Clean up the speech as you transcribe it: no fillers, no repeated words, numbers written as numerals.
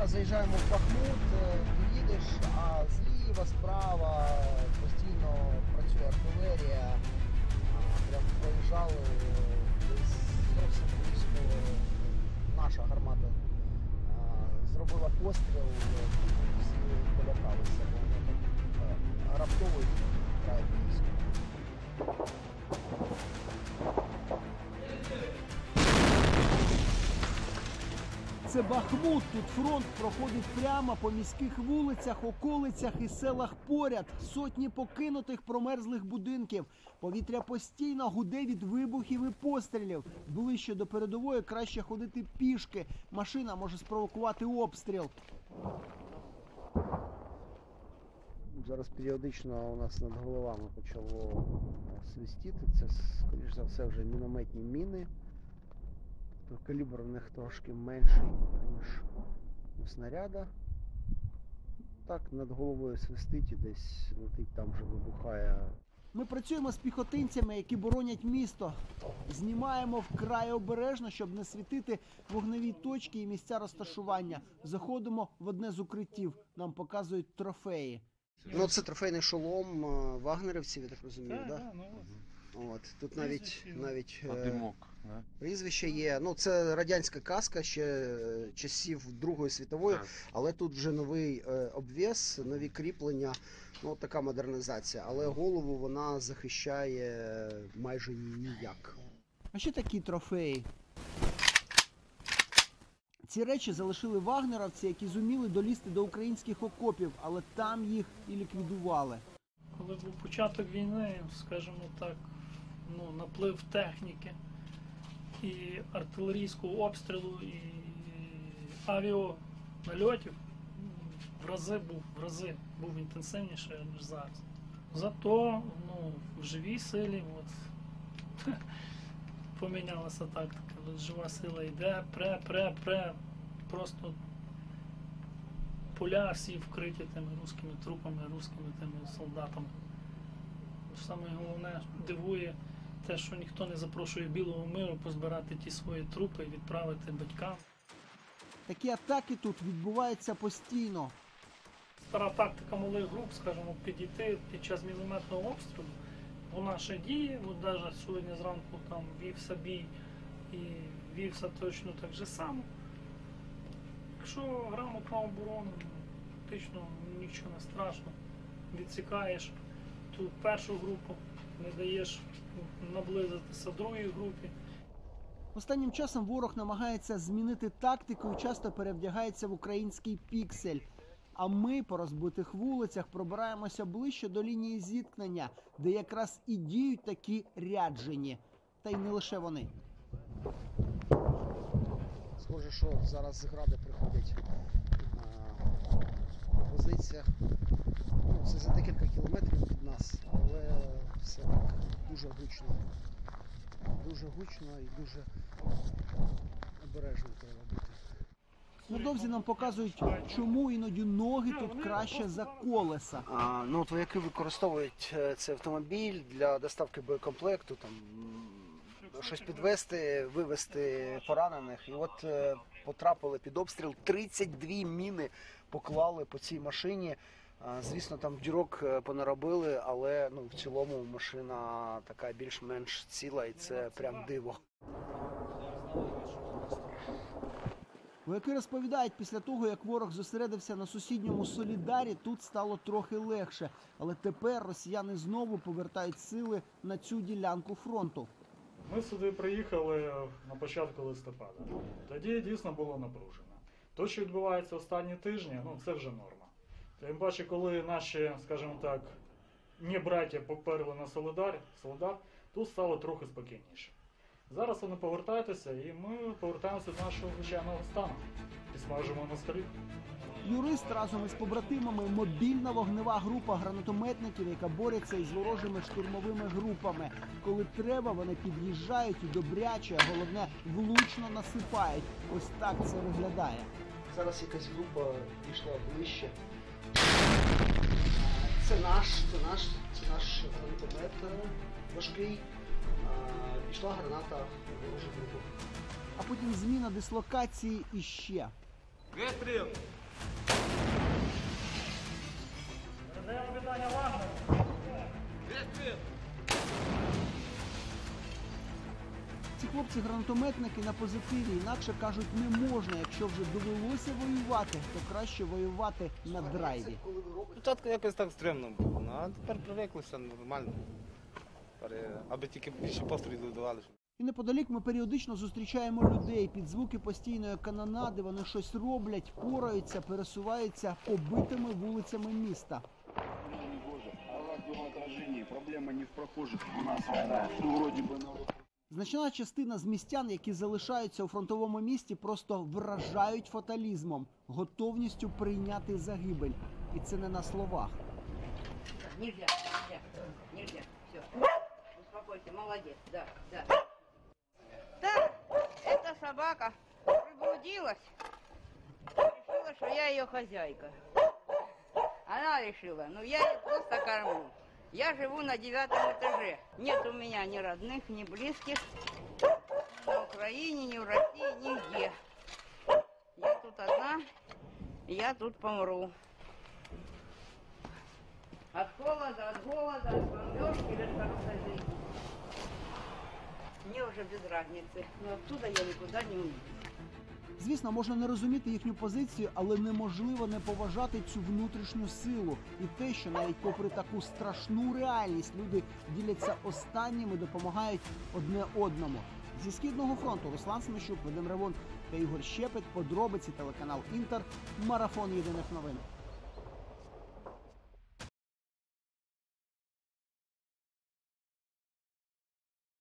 Зараз заїжджаємо в Бахмут, ти їдеш, а зліва, справа постійно працює артилерія. Прям проїжджали десь зовсім близько. Наша гармата зробила постріл, всі полякалися, бо вони так раптово грають близько. Це Бахмут. Тут фронт проходить прямо по міських вулицях, околицях і селах поряд. Сотні покинутих промерзлих будинків. Повітря постійно гуде від вибухів і пострілів. Ближче до передової краще ходити пішки. Машина може спровокувати обстріл. Зараз періодично у нас над головами почало свистіти. Це, скоріш за все, вже мінометні міни. Калібр в них трошки менший, ніж у снаряда. Так, над головою свистить і десь летить, там вже вибухає. Ми працюємо з піхотинцями, які боронять місто. Знімаємо вкрай обережно, щоб не світити вогневі точки і місця розташування. Заходимо в одне з укриттів. Нам показують трофеї. Ну, це трофейний шолом вагнерівців, я так розумію, так? Да? От, тут навіть прізвище є. Ну, це радянська каска ще часів Другої світової, але тут вже новий обвес, нові кріплення, ну, така модернізація. Але голову вона захищає майже ніяк. А що такі трофеї? Ці речі залишили вагнеровці, які зуміли долізти до українських окопів, але там їх і ліквідували. Коли був початок війни, скажімо так, наплив техніки і артилерійського обстрілу, і авіанальотів в рази був інтенсивніше, ніж зараз. Зато в живій силі помінялася тактика. Жива сила йде, просто поля всі вкриті тими руськими трупами, руськими тими солдатами. Саме головне дивує те, що ніхто не запрошує білого миру позбирати ті свої трупи і відправити батькам. Такі атаки тут відбуваються постійно. Стара тактика малих груп, скажімо, підійти під час мінометного обстрілу. Вона ще діє, навіть сьогодні зранку там вівся бій і вівся точно так же само. Якщо грамотна оборона, фактично нічого не страшно. Відсікаєш ту першу групу, не даєш наблизитися другій групі. Останнім часом ворог намагається змінити тактику і часто перевдягається в український піксель. А ми по розбитих вулицях пробираємося ближче до лінії зіткнення, де якраз і діють такі ряджені. Та й не лише вони. Схоже, що зараз гради приходять на позиціях. Ну, це за декілька кілометрів від нас, але все так дуже гучно. Дуже гучно і дуже обережно треба бути. Невдовзі нам показують, чому іноді ноги тут краще за колеса. Вояки використовують цей автомобіль для доставки боєкомплекту, там, щось підвезти, вивезти поранених. І от потрапили під обстріл. 32 міни поклали по цій машині. Звісно, там дірок понаробили, але в цілому машина така більш-менш ціла, і це прям диво. Вояки розповідають, після того, як ворог зосередився на сусідньому Солідарі, тут стало трохи легше. Але тепер росіяни знову повертають сили на цю ділянку фронту. Ми сюди приїхали на початку листопада. Тоді дійсно було напружено. Те, що відбувається останні тижні, це вже норма. Тим паче, коли наші, скажімо так, не браття поперли на Солидар, тут стало трохи спокійніше. Зараз вони повертаються, і ми повертаємося до нашого звичайного стану. Підсмажимо на столі. Юрист разом із побратимами – мобільна вогнева група гранатометників, яка бореться із ворожими штурмовими групами. Коли треба, вони під'їжджають і добряче, а головне – влучно насипають. Ось так це виглядає. Зараз якась група пішла ближче. Це наш гранатомет важкий. Пішла граната в ворожу групу. А потім зміна дислокації іще. Вистріл! Передаємо вітання Вагнеру. Вистріл! Ці хлопці-гранатометники на позитиві, інакше кажуть, не можна. Якщо вже довелося воювати, то краще воювати на драйві. Спочатку якось так стримно було, ну, а тепер привиклося нормально. Аби тільки більше пострілів давали. І неподалік ми періодично зустрічаємо людей. Під звуки постійної канонади вони щось роблять, пораються, пересуваються побитими вулицями міста. А в отражении проблема не в прохожих. У нас она, ну, вроде бы на... Значна частина з містян, які залишаються у фронтовому місті, просто вражають фаталізмом, готовністю прийняти загибель. І це не на словах. Нельзя. Все. Успокойся, молодец, да. Так, эта собака приблудилась. Решила, что я ее хозяйка. Она решила, ну я ее просто кормлю. Я живу на 9-м этаже. Нет у меня ни родных, ни близких. Ни на Украине, ни в России, нигде. Я тут одна, и я тут помру. От холода, от голода, от бомбежки или от хорошей жизни. Мне уже без разницы. Но оттуда я никуда не уйду. Звісно, можна не розуміти їхню позицію, але неможливо не поважати цю внутрішню силу. І те, що навіть попри таку страшну реальність люди діляться останнім і допомагають одне одному. Зі Східного фронту Руслан Смещук, Вадим Ревун та Ігор Щепет. Подробиці, телеканал Інтер. Марафон єдиних новин.